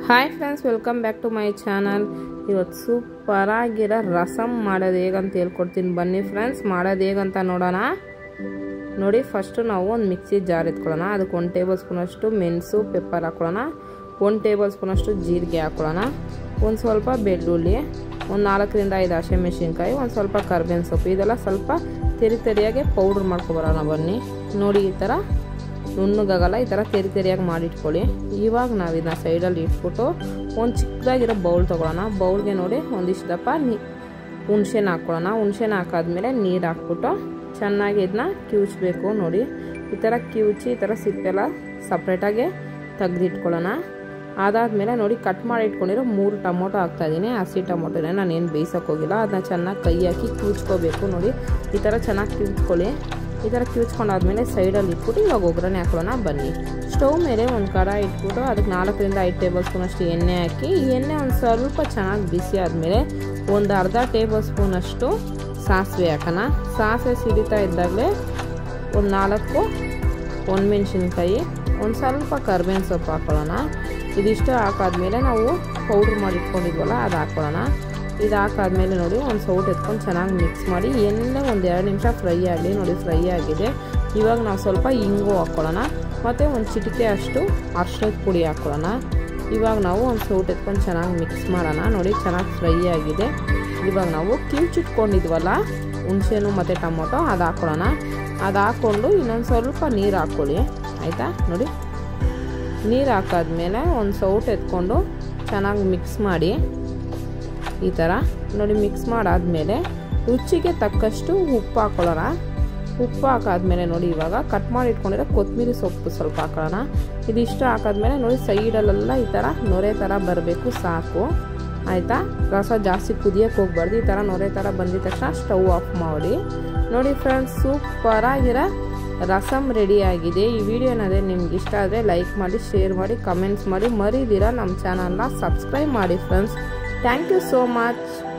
Hi friends, welcome back to my channel. ಇವತ್ತು super ಆಗಿರೋ ರಸಮ್ ಮಾಡೋದು ಹೇಗಂತ ಹೇಳ್ಕೊಡ್ತೀನಿ. ಬನ್ನಿ ಫ್ರೆಂಡ್ಸ್, ಮಾಡೋದು ಹೇಗಂತ ನೋಡೋಣ. ನೋಡಿ, ಫಸ್ಟು ನಾವು ಒಂದು ಮಿಕ್ಸಿ ಜಾರ್ ಎತ್ಕೊಳ್ಳೋಣ. ಅದಕ್ಕೆ 1 ಟೇಬಲ್ ಸ್ಪೂನಷ್ಟು ಮೆಣಸು ಪೆಪ್ಪರ್ ಹಾಕ್ಕೊಳ್ಳೋಣ. 1 ಟೇಬಲ್ ಸ್ಪೂನಷ್ಟು ಜೀರಿಗೆ ಹಾಕ್ಕೊಳ್ಳೋಣ. ಒಂದು ಸ್ವಲ್ಪ ಬೆಳ್ಳುಳ್ಳಿ, ಒಂದು 4 ರಿಂದ 5 ಹಸಿಮೆಣಸಿನ್ಕಾಯಿ, ಒಂದು ಸ್ವಲ್ಪ ಕರ್ಬೇವಿನ ಸೊಪ್ಪು. ಇದೆಲ್ಲ ಸ್ವಲ್ಪ ತೆರಿಯಾಗಿ ಪೌಡ್ರ್ ಮಾಡ್ಕೊಬರೋಣ. ಬನ್ನಿ ನೋಡಿ, ಈ ಥರ ನುಣ್ಣಗಾಗಲ್ಲ, ಈ ಥರ ತೆರಿಯಾಗಿ ಮಾಡಿಟ್ಕೊಳ್ಳಿ. ಇವಾಗ ನಾವು ಇದನ್ನ ಸೈಡಲ್ಲಿ ಇಟ್ಬಿಟ್ಟು ಒಂದು ಚಿಕ್ಕದಾಗಿರೋ ಬೌಲ್ ತೊಗೊಳ್ಳೋಣ. ಬೌಲ್ಗೆ ನೋಡಿ ಒಂದಿಷ್ಟು ದಪ್ಪ ಹುಣಸೆನ ಹಾಕ್ಕೊಳ್ಳೋಣ. ಹುಣಸೆನ ಹಾಕಾದ್ಮೇಲೆ ನೀರು ಹಾಕ್ಬಿಟ್ಟು ಚೆನ್ನಾಗಿ ಇದನ್ನ ಕಿವುಚಬೇಕು. ನೋಡಿ, ಈ ಥರ ಕಿವುಚಿ ಈ ಥರ ಸಿಪ್ಪೆಲ್ಲ ಸಪ್ರೇಟಾಗಿ ತೆಗೆದಿಟ್ಕೊಳ್ಳೋಣ. ಅದಾದಮೇಲೆ ನೋಡಿ, ಕಟ್ ಮಾಡಿ ಇಟ್ಕೊಂಡಿರೋ 3 ಟೊಮೊಟೊ ಹಾಕ್ತಾಯಿದ್ದೀನಿ. ಹಸಿ ಟೊಮೊಟೊನೇ ನಾನೇನು ಬೇಯಿಸೋಕೆ ಹೋಗಿಲ್ಲ. ಅದನ್ನ ಚೆನ್ನಾಗಿ ಕೈ ಹಾಕಿ ಕಿವುಚ್ಕೋಬೇಕು. ನೋಡಿ, ಈ ಥರ ಚೆನ್ನಾಗಿ ಕಿವುಚ್ಕೊಳ್ಳಿ. ಈ ಥರ ಕಿವುಚ್ಕೊಂಡಾದ್ಮೇಲೆ ಸೈಡಲ್ಲಿ ಇಟ್ಬಿಟ್ಟು ಇವಾಗ ಒಗ್ಗರಣೆ ಹಾಕೊಳ್ಳೋಣ. ಬನ್ನಿ, ಸ್ಟವ್ ಮೇಲೆ ಒಂದು ಕಡಾಯಿ ಇಟ್ಬಿಟ್ಟು ಅದಕ್ಕೆ 4 ರಿಂದ 5 ಟೇಬಲ್ ಸ್ಪೂನಷ್ಟು ಎಣ್ಣೆ ಹಾಕಿ, ಎಣ್ಣೆ ಒಂದು ಸ್ವಲ್ಪ ಚೆನ್ನಾಗಿ ಬಿಸಿ ಆದಮೇಲೆ ಒಂದು ಅರ್ಧ ಟೇಬಲ್ ಸ್ಪೂನಷ್ಟು ಸಾಸಿವೆ ಹಾಕೋಣ. ಸಾಸಿವೆ ಸಿಡಿತಾ ಇದ್ದಾಗಲೇ ಒಂದು 4 ಒಣಮೆಣಸಿನ್ಕಾಯಿ, ಒಂದು ಸ್ವಲ್ಪ ಕರ್ಬೇವಿನ ಸೊಪ್ಪು ಹಾಕ್ಕೊಳ್ಳೋಣ. ಇದಿಷ್ಟು ಹಾಕಾದ್ಮೇಲೆ ನಾವು ಪೌಡ್ರ್ ಮಾಡಿ ಇಟ್ಕೊಂಡಿದ್ವಲ್ಲ ಅದು ಹಾಕ್ಕೊಳ್ಳೋಣ. ಇದು ಹಾಕಾದ್ಮೇಲೆ ನೋಡಿ, ಒಂದು ಸೌಟ್ ಎತ್ಕೊಂಡು ಚೆನ್ನಾಗಿ ಮಿಕ್ಸ್ ಮಾಡಿ ಎಣ್ಣೆ ಒಂದು 2 ನಿಮಿಷ ಫ್ರೈ ಆಗಲಿ. ನೋಡಿ, ಫ್ರೈ ಆಗಿದೆ. ಇವಾಗ ನಾವು ಸ್ವಲ್ಪ ಇಂಗು ಹಾಕ್ಕೊಳ್ಳೋಣ, ಮತ್ತು ಒಂದು ಚಿಟಿಕೆ ಅಷ್ಟು ಅರಿಶಿಣದ ಪುಡಿ ಹಾಕ್ಕೊಳ್ಳೋಣ. ಇವಾಗ ನಾವು ಒಂದು ಸೌಟ್ ಎತ್ಕೊಂಡು ಚೆನ್ನಾಗಿ ಮಿಕ್ಸ್ ಮಾಡೋಣ. ನೋಡಿ, ಚೆನ್ನಾಗಿ ಫ್ರೈ ಆಗಿದೆ. ಇವಾಗ ನಾವು ಕಿವುಚಿಟ್ಕೊಂಡಿದ್ವಲ್ಲ ಹುಣಸೆನು ಮತ್ತು ಟೊಮೊಟೊ ಅದು ಹಾಕ್ಕೊಳ್ಳೋಣ. ಅದು ಹಾಕ್ಕೊಂಡು ಇನ್ನೊಂದು ಸ್ವಲ್ಪ ನೀರು ಹಾಕ್ಕೊಳ್ಳಿ, ಆಯಿತಾ. ನೋಡಿ, ನೀರು ಹಾಕಾದ್ಮೇಲೆ ಒಂದು ಸೌಟ್ ಎತ್ಕೊಂಡು ಚೆನ್ನಾಗಿ ಮಿಕ್ಸ್ ಮಾಡಿ. ಈ ಥರ ನೋಡಿ, ಮಿಕ್ಸ್ ಮಾಡಾದ್ಮೇಲೆ ರುಚಿಗೆ ತಕ್ಕಷ್ಟು ಉಪ್ಪು ಹಾಕ್ಕೊಳ್ಳೋಣ. ಉಪ್ಪು ಹಾಕಾದ್ಮೇಲೆ ನೋಡಿ, ಇವಾಗ ಕಟ್ ಮಾಡಿ ಇಟ್ಕೊಂಡಿರೋ ಕೊತ್ತಂಬರಿ ಸೊಪ್ಪು ಸ್ವಲ್ಪ ಹಾಕೋಣ. ಇದಿಷ್ಟು ಹಾಕಾದ್ಮೇಲೆ ನೋಡಿ, ಸೈಡಲ್ಲೆಲ್ಲ ಈ ಥರ ನೊರೆ ಥರ ಬರಬೇಕು, ಸಾಕು, ಆಯಿತಾ. ರಸ ಜಾಸ್ತಿ ಕುದಿಯೋಕ್ಕೆ ಹೋಗ್ಬಾರ್ದು. ಈ ಥರ ನೊರೆ ಥರ ಬಂದಿದ ತಕ್ಷಣ ಸ್ಟವ್ ಆಫ್ ಮಾಡಿ. ನೋಡಿ ಫ್ರೆಂಡ್ಸ್, ಸೂಪರಾಗಿರೋ ರಸಮ್ ರೆಡಿ ಆಗಿದೆ. ಈ ವಿಡಿಯೋ ಏನಾದರೆ ನಿಮ್ಗೆ ಇಷ್ಟ ಆದರೆ ಲೈಕ್ ಮಾಡಿ, ಶೇರ್ ಮಾಡಿ, ಕಮೆಂಟ್ಸ್ ಮಾಡಿ, ಮರಿದಿರ ನಮ್ಮ ಚಾನಲ್ನ ಸಬ್ಸ್ಕ್ರೈಬ್ ಮಾಡಿ friends. Thank you so much.